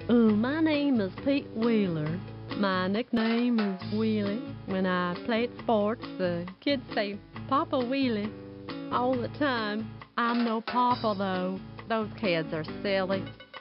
My name is Pete Wheeler. My nickname is Wheelie. When I played sports, the kids say Papa Wheelie all the time. I'm no papa, though. Those kids are silly.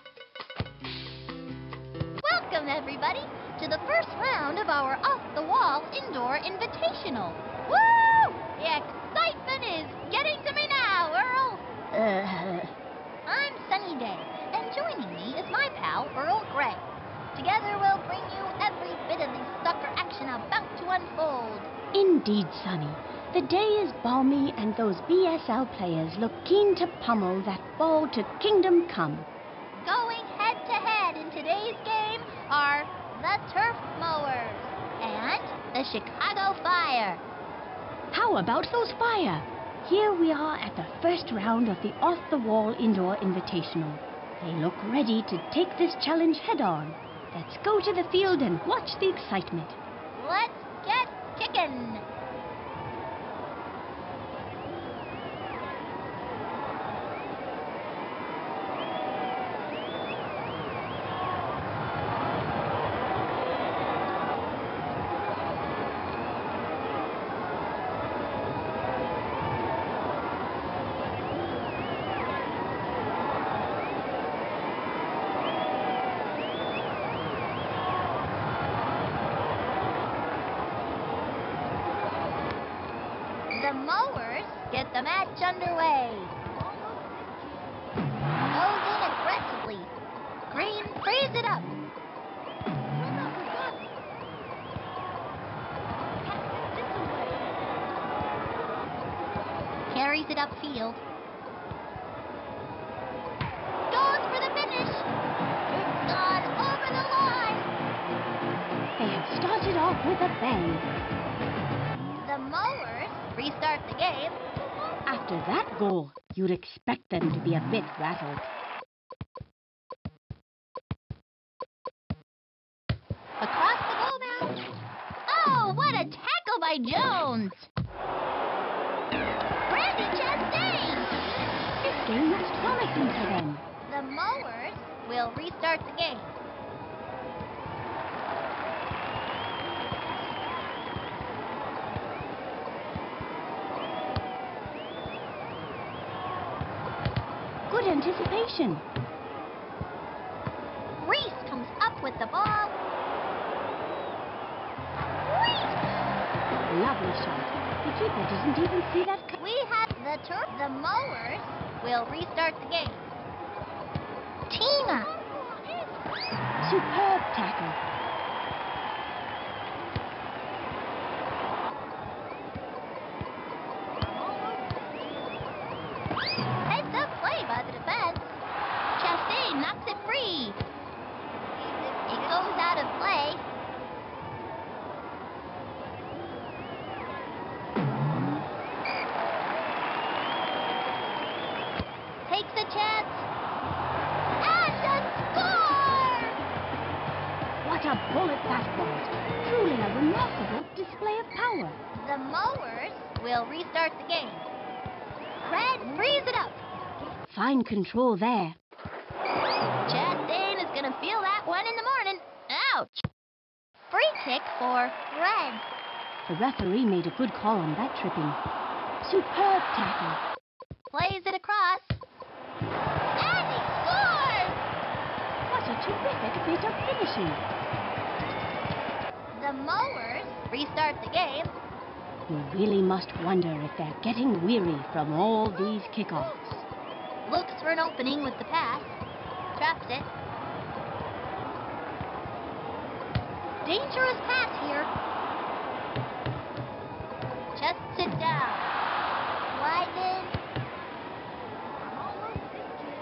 Welcome, everybody, to the first round of our off-the-wall indoor invitational. Woo! The excitement is getting to me now, Earl. I'm Sunny Day, and joining me is my pal, Earl Grey. Together we'll bring you every bit of the soccer action about to unfold. Indeed, Sonny. The day is balmy and those BSL players look keen to pummel that ball to kingdom come. Going head-to-head in today's game are the Turf Mowers and the Chicago Fire. How about those Fire? Here we are at the first round of the off-the-wall indoor invitational. They look ready to take this challenge head-on. Let's go to the field and watch the excitement. Let's get kicking! The Mowers get the match underway. I'm all over this kid. Goes in aggressively. Green frees it up. Run up, we got it. Pass it this way. Carries it upfield. Goes for the finish. It's gone over the line. They have started off with a bang. The Mowers restart the game. After that goal, you'd expect them to be a bit rattled. Across the goal now. Oh, what a tackle by Jones! Randy Chastain! This game looks promising for them. The Mowers will restart the game. Good anticipation. Reese comes up with the ball. Reese! Lovely shot. The keeper doesn't even see that. We have the turf. The Mowers will restart the game. Tina! Superb tackle. I'm all over this kid. Heads up play by the defense. Chastain knocks it free. It goes out of play. Takes a chance. And a score! What a bullet that was. Truly a remarkable display of power. The Mowers will restart the game. Red frees it up. Fine control there. Chastain is going to feel that one in the morning. Ouch! Free kick for Red. The referee made a good call on that tripping. Superb tackle. Plays it across. And he scores! What a terrific bit of finishing. The Mowers restart the game. You really must wonder if they're getting weary from all these kickoffs. Looks for an opening with the pass. Traps it. Dangerous pass here. Chests it down. Slides in. I'm all over this kid.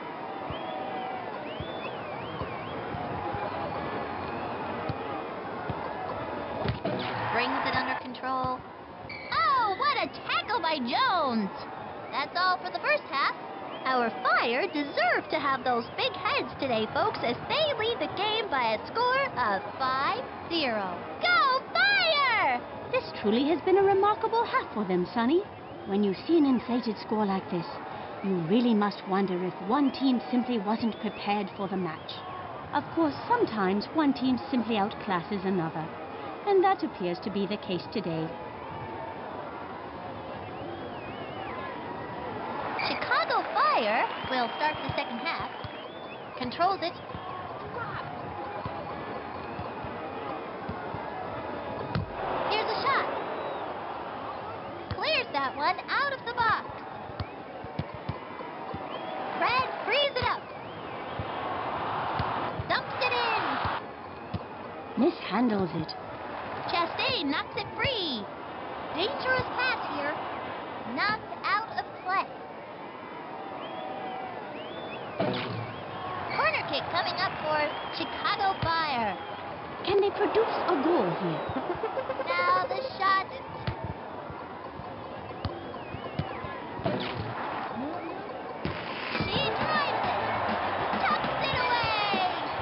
Brings it under control. Oh, what a tackle by Jones! That's all for the first half. Our Fire deserve to have those big heads today, folks, as they lead the game by a score of 5-0. Go Fire! This truly has been a remarkable half for them, Sonny. When you see an inflated score like this, you really must wonder if one team simply wasn't prepared for the match. Of course, sometimes one team simply outclasses another, and that appears to be the case today. Chicago Fire will start the second half. Controls it. Here's a shot. Clears that one out of the box. Red frees it up. Dumps it in. Mishandles it. Chastain knocks it free. Dangerous pass here. Knocked out of play. Corner kick coming up for Chicago Fire. Can they produce a goal here? Now the shot is... She drives it. Tucks it away.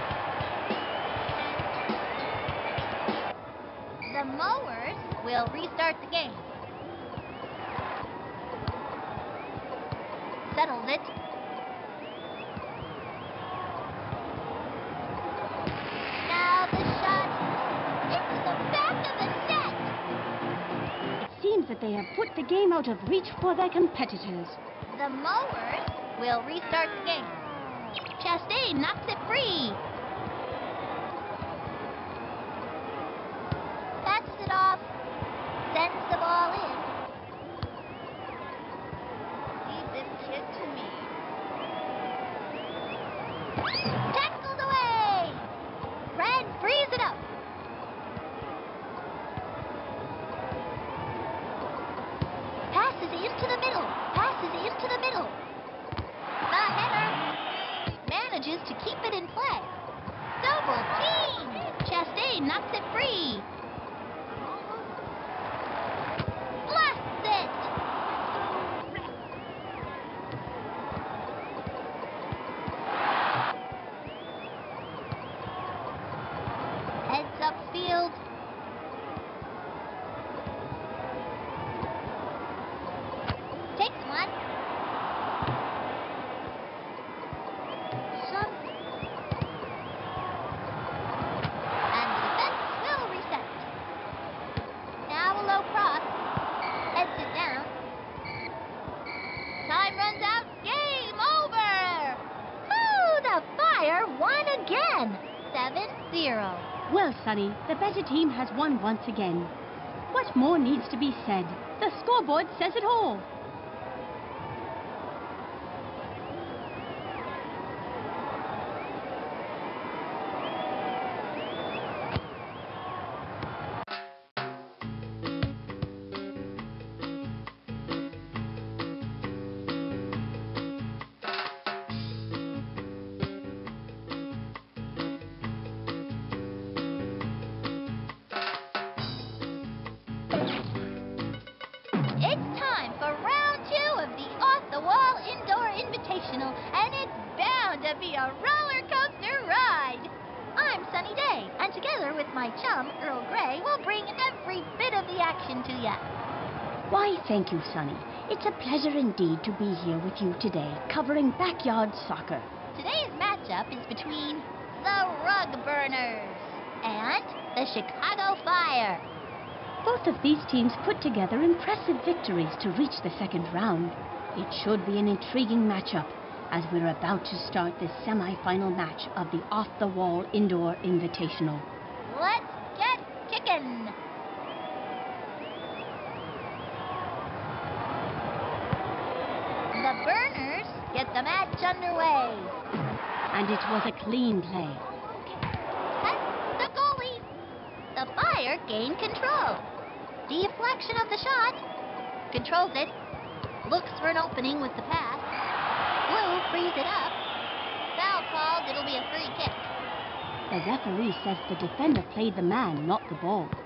The Mowers will restart the game. Settles it. Now the shot. It's the back of the net. It seems that they have put the game out of reach for their competitors. The Mowers will restart the game. Chastain knocks it free. Passes it off. Sends the ball in. Leave this kid to me. Tackled away. Red frees it up. Passes into the middle. Passes into the middle. The header manages to keep it in play. Double team. Chastain knocks it free. Blasts it. Heads upfield. Takes one. And the defense will reset. Now a low cross. Heads it down. Time runs out. Game over. Woo! The Fire won again. 7-0. Well, Sonny, the better team has won once again. What more needs to be said? The scoreboard says it all. It's time for round 2 of the Off the Wall Indoor Invitational, and it's bound to be a roller coaster ride. I'm Sunny Day, and together with my chum, Earl Grey, we'll bring every bit of the action to ya. Why, thank you, Sonny. It's a pleasure indeed to be here with you today, covering backyard soccer. Today's matchup is between the Rug Burners and the Chicago Fire. Both of these teams put together impressive victories to reach the second round. It should be an intriguing matchup as we're about to start the semi-final match of the Off the Wall Indoor Invitational. Let's get kicking. The Burners get the match underway. And it was a clean play. That's the goalie. The Fire gain control. Deflection of the shot. Controls it. Looks for an opening with the pass. Blue frees it up. Foul called. It'll be a free kick. The referee says the defender played the man, not the ball.